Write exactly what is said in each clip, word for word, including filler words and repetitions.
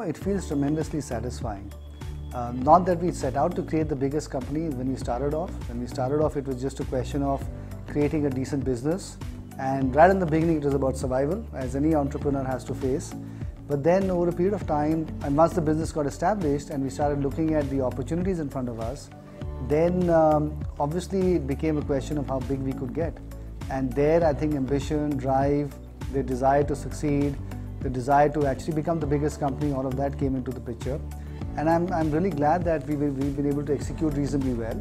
it feels tremendously satisfying. Uh, not that we set out to create the biggest company when we started off. When we started off, it was just a question of creating a decent business. And right in the beginning, it was about survival, as any entrepreneur has to face. But then over a period of time, and once the business got established and we started looking at the opportunities in front of us, then um, obviously it became a question of how big we could get. And there, I think ambition, drive, the desire to succeed, the desire to actually become the biggest company, all of that came into the picture. And I'm, I'm really glad that we, we've been able to execute reasonably well.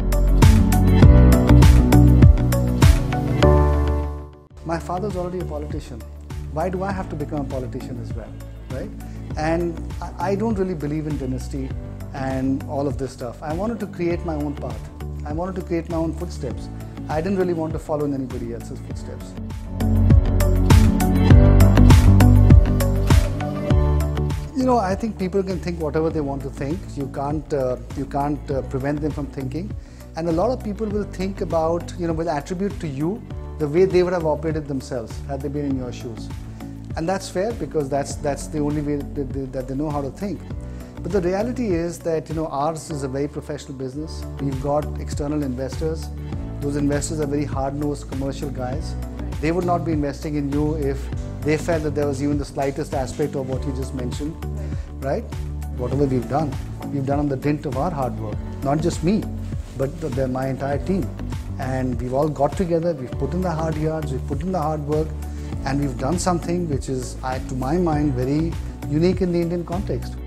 My father's already a politician. Why do I have to become a politician as well, right? And I, I don't really believe in dynasty and all of this stuff. I wanted to create my own path. I wanted to create my own footsteps. I didn't really want to follow in anybody else's footsteps. You know, I think people can think whatever they want to think. You can't, uh, you can't uh, prevent them from thinking. And a lot of people will think about, you know, will attribute to you the way they would have operated themselves had they been in your shoes. And that's fair, because that's, that's the only way that they, that they know how to think. But the reality is that, you know, ours is a very professional business. We've got external investors. Those investors are very hard-nosed commercial guys. They would not be investing in you if they felt that there was even the slightest aspect of what you just mentioned, right? Whatever we've done, we've done on the dint of our hard work. Not just me, but the, the, my entire team. And we've all got together, we've put in the hard yards, we've put in the hard work, and we've done something which is, I, to my mind, very unique in the Indian context.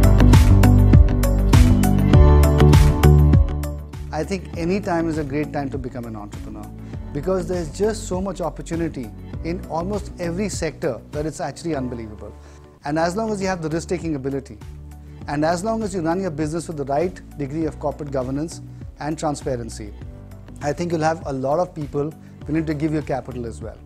I think any time is a great time to become an entrepreneur, because there's just so much opportunity in almost every sector that it's actually unbelievable. And as long as you have the risk-taking ability, and as long as you run your business with the right degree of corporate governance and transparency, I think you'll have a lot of people willing to give you capital as well.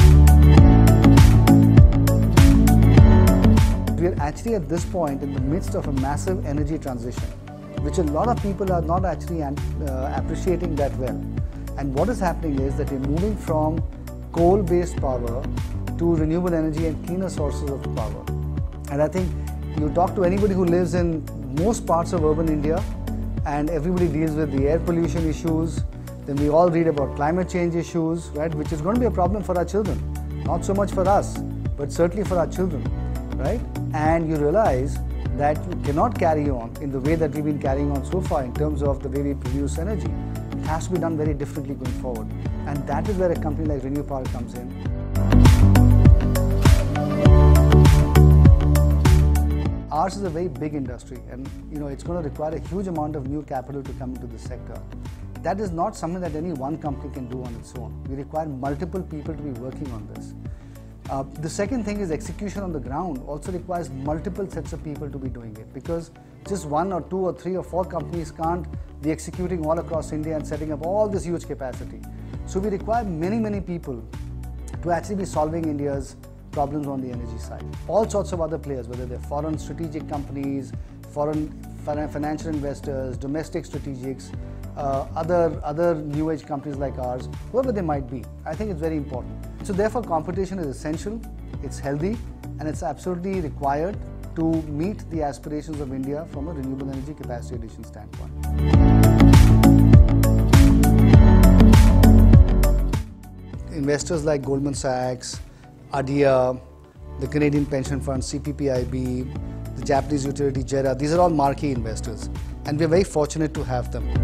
We're actually at this point in the midst of a massive energy transition, which a lot of people are not actually uh, appreciating that well. And what is happening is that we're moving from coal-based power to renewable energy and cleaner sources of power. And I think you talk to anybody who lives in most parts of urban India, and everybody deals with the air pollution issues. Then we all read about climate change issues, right, which is going to be a problem for our children. Not so much for us, but certainly for our children, right? And you realize that you cannot carry on in the way that we've been carrying on so far in terms of the way we produce energy. It has to be done very differently going forward. And that is where a company like Renew Power comes in. Ours is a very big industry, and you know it's going to require a huge amount of new capital to come into this sector. That is not something that any one company can do on its own. We require multiple people to be working on this. Uh, the second thing is execution on the ground also requires multiple sets of people to be doing it, because just one or two or three or four companies can't be executing all across India and setting up all this huge capacity. So we require many, many people to actually be solving India's problems on the energy side. All sorts of other players, whether they're foreign strategic companies, foreign financial investors, domestic strategics, uh, other, other new age companies like ours, whoever they might be. I think it's very important. So therefore competition is essential, it's healthy, and it's absolutely required to meet the aspirations of India from a renewable energy capacity addition standpoint. Investors like Goldman Sachs, ADIA, the Canadian pension fund C P P I B, the Japanese utility JERA, these are all marquee investors, and we're very fortunate to have them.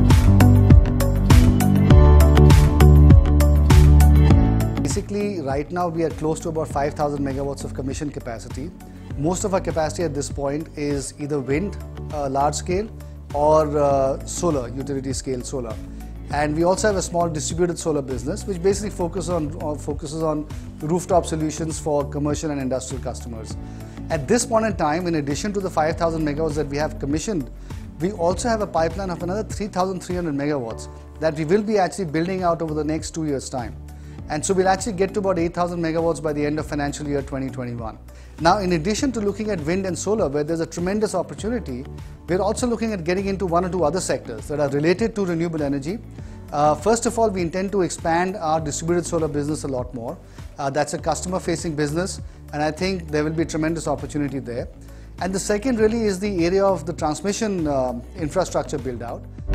Basically, right now we are close to about five thousand megawatts of commissioned capacity. Most of our capacity at this point is either wind, uh, large scale, or uh, solar, utility scale solar. And we also have a small distributed solar business, which basically focuses on, or focuses on rooftop solutions for commercial and industrial customers. At this point in time, in addition to the five thousand megawatts that we have commissioned, we also have a pipeline of another three thousand three hundred megawatts that we will be actually building out over the next two years' time. And so we'll actually get to about eight thousand megawatts by the end of financial year twenty twenty-one. Now, in addition to looking at wind and solar, where there's a tremendous opportunity, we're also looking at getting into one or two other sectors that are related to renewable energy. Uh, first of all, we intend to expand our distributed solar business a lot more. Uh, that's a customer-facing business, and I think there will be tremendous opportunity there. And the second really is the area of the transmission um, infrastructure build out.